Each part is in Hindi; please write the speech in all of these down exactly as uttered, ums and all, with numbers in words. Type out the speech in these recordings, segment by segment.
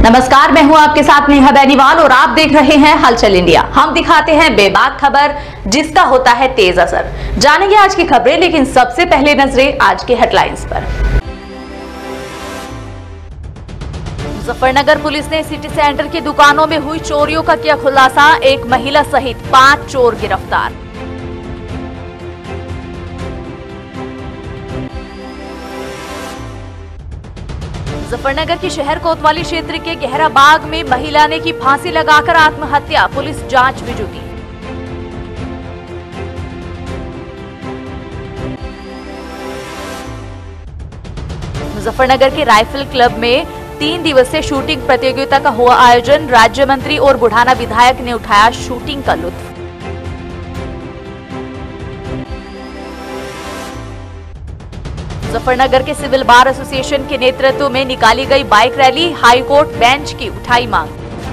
नमस्कार, मैं हूं आपके साथ नेहा बेनीवाल और आप देख रहे हैं हलचल इंडिया। हम दिखाते हैं बेबाक खबर जिसका होता है तेज असर। जानेंगे आज की खबरें, लेकिन सबसे पहले नजरें आज के हेडलाइंस पर। मुजफ्फरनगर पुलिस ने सिटी सेंटर की दुकानों में हुई चोरियों का किया खुलासा। एक महिला सहित पांच चोर गिरफ्तार। मुजफ्फरनगर की शहर कोतवाली क्षेत्र के गहरा बाग में महिला ने की फांसी लगाकर आत्महत्या। पुलिस जांच में जुटी। मुजफ्फरनगर के राइफल क्लब में तीन दिवसीय शूटिंग प्रतियोगिता का हुआ आयोजन। राज्य मंत्री और बुढ़ाना विधायक ने उठाया शूटिंग का लुत्फ। मुजफ्फरनगर के सिविल बार एसोसिएशन के नेतृत्व में निकाली गई बाइक रैली। हाईकोर्ट बेंच की उठाई मांग।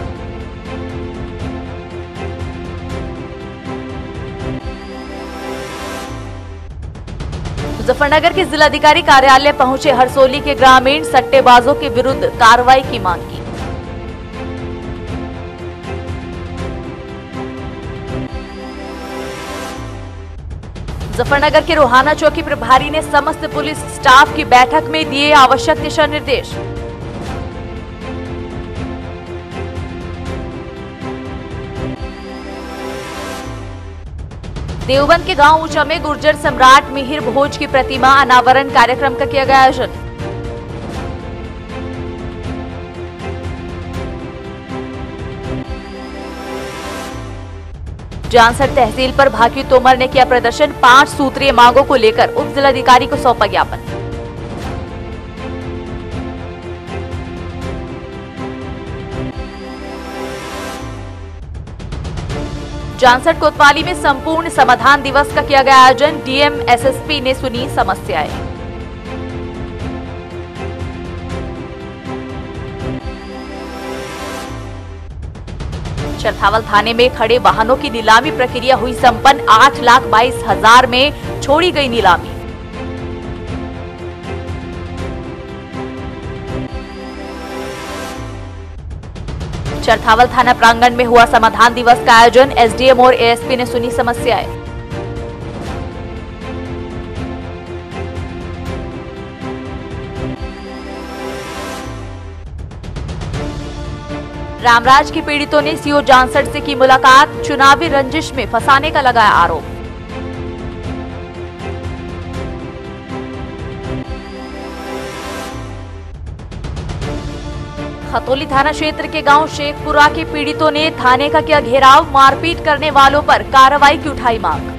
मुजफ्फरनगर के जिलाधिकारी कार्यालय पहुंचे हरसोली के ग्रामीण। सट्टेबाजों के विरुद्ध कार्रवाई की मांग की। मुजफ्फरनगर के रोहाना चौकी प्रभारी ने समस्त पुलिस स्टाफ की बैठक में दिए आवश्यक दिशा निर्देश। देवबंद के गांव ऊंचा में गुर्जर सम्राट मिहिर भोज की प्रतिमा अनावरण कार्यक्रम का किया गया आयोजन। जानसर तहसील पर भाकियू तोमर ने किया प्रदर्शन। पांच सूत्रीय मांगों को लेकर उप जिलाधिकारी को सौंपा ज्ञापन। जानसर कोतवाली में संपूर्ण समाधान दिवस का किया गया आयोजन। डीएम एसएसपी ने सुनी समस्याएं। चरथावल थाने में खड़े वाहनों की नीलामी प्रक्रिया हुई संपन्न। आठ लाख बाईस हजार में छोड़ी गई नीलामी। चरथावल थाना प्रांगण में हुआ समाधान दिवस का आयोजन। एसडीएम और एएसपी ने सुनी समस्याएं। रामराज के पीड़ितों ने सीओ जानसर से की मुलाकात। चुनावी रंजिश में फंसाने का लगाया आरोप। खतौली थाना क्षेत्र के गांव शेखपुरा के पीड़ितों ने थाने का किया घेराव। मारपीट करने वालों पर कार्रवाई की उठाई मांग।